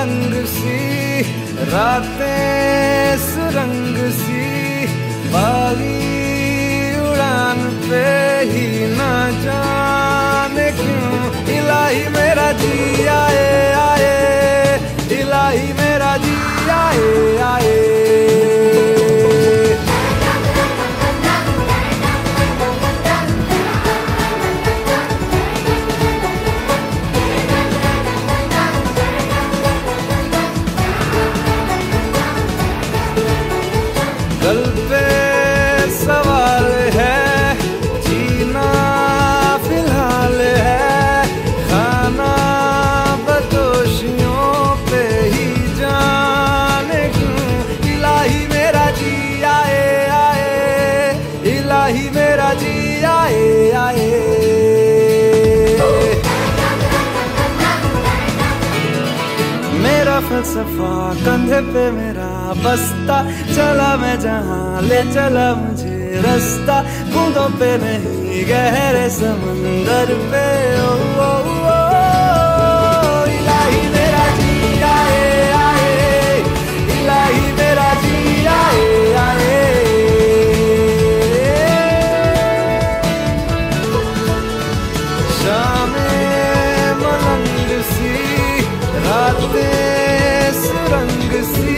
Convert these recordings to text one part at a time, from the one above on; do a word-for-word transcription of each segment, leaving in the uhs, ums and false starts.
मलंग सी रातें सुरंग सी, बागी उड़ान पे ही ना जाने क्यों इलाही मेरा जी आए आए, इलाही मेरा जी आए आए। कल पे सवाल है, जीना फिलहाल है, खाना बदोशियों पे ही जाने क्यों इलाही मेरा जी आए आए, इलाही मेरा जी आए आए। मेरा फलसफा कंधे पे मेरा बस्ता, चला मैं जहाँ ले चला मुझे रास्ता, बूंदों पे नहीं गहरे समंदर पे। ओ, ओ, ओ, इलाही मेरा जी आए आए, इलाही मेरा जी आए आए। शामें मलंग सी रातें सुरंग सी,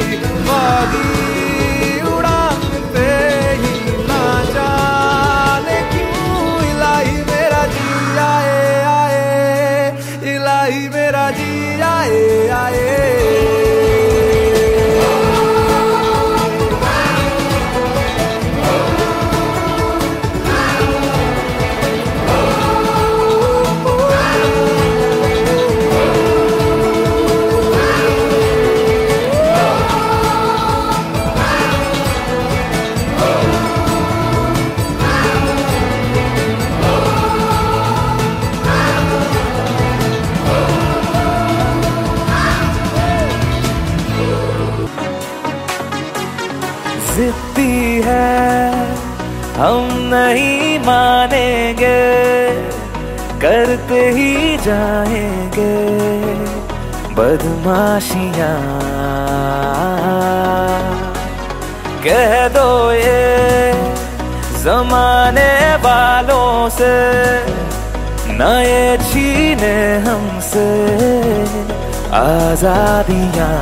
बागी उड़ान पे ही ना जाने क्यों इलाही मेरा जी आए आए, इलाही मेरा जी आए आए। जिद्दी है हम नहीं मानेंगे, करते ही जाएंगे बदमाशियां। कह दो ये जमाने वालों से, न ये छीने हमसे आजादियां।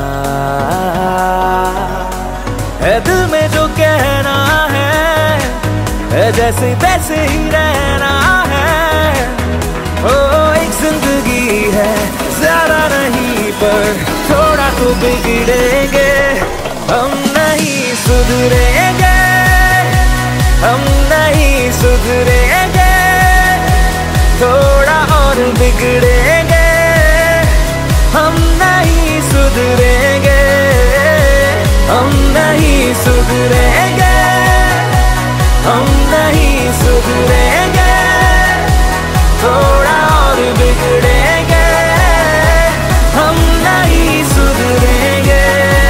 है दिल में जो कहना है, है जैसे तैसे ही रहना है। ओ एक जिंदगी है, ज्यादा नहीं पर थोड़ा तो बिगड़ेंगे, हम नहीं सुधरेंगे, हम नहीं सुधरेंगे, थोड़ा और बिगड़ेंगे, हम नहीं सुधरेंगे, हम नहीं सुधरेंगे, हम नहीं सुधरेंगे, थोड़ा और बिगड़ेंगे, हम नहीं सुधरेंगे।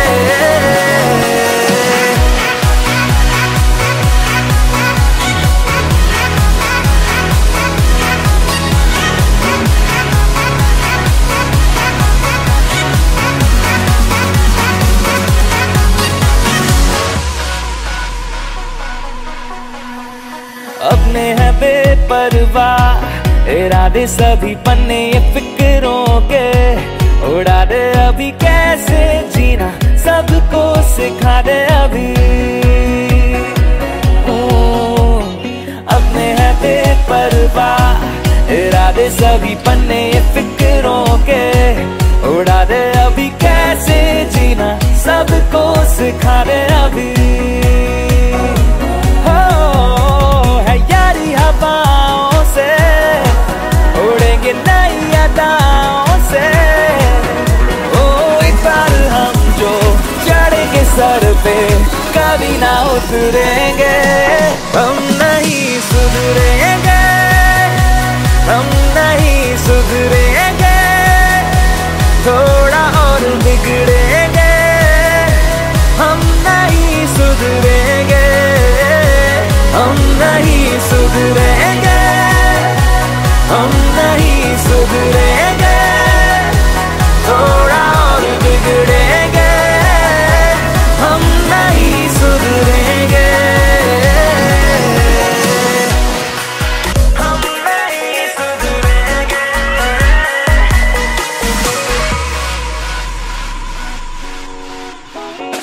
अपने हैं बेपरवाह इरादे, सभी पन्ने ये फिक्रों के उड़ा दे। अभी कैसे जीना सबको सिखा दे अभी। अपने हैं बेपरवाह इरादे, सभी पन्ने ये फिक्रों के उड़ा दे। अभी कैसे जीना सबको सिखा दे अभी। हवाओं से उड़ेंगे नई अदाओं से, ओ एक बार हम जो चढ़ेंगे सर पे कभी ना उतरेंगे। हम नहीं सुधरेंगे, हम नहीं सुधरेंगे, थोड़ा और बिगड़ेंगे, हम नहीं सुधरेंगे, हम नहीं सुधरेंगे, हम नहीं सुधरेंगे, थोड़ा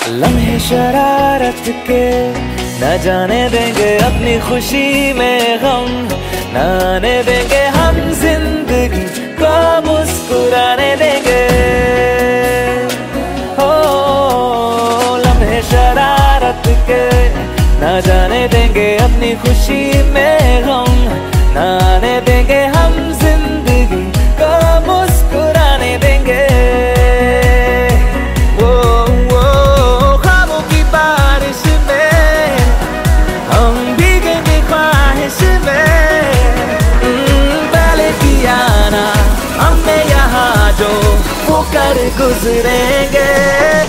लम्हे शरारत के न जाने देंगे अपनी खुशी में गम, न आने देंगे हम जिंदगी को मुस्कुराने देंगे। हो लम्हे शरारत के न जाने देंगे अपनी खुशी में गम, न आने देंगे हम जिंदगी को मुस्कुराने देंगे। वो वो ख्वाबों की बारिश में हम भीगेंगे ख्वाहिश में, पहले किया ना हमने यहाँ जो वो कर गुजरेंगे।